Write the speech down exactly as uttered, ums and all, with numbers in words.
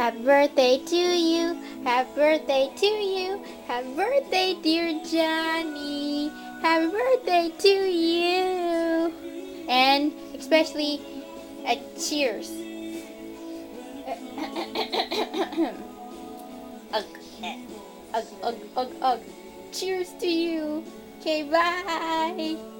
Happy birthday to you. Happy birthday to you. Happy birthday, dear Johnny. Happy birthday to you. And especially a cheers. Ugh, ugh, ugh, ugh, ugh. Cheers to you. Okay, bye.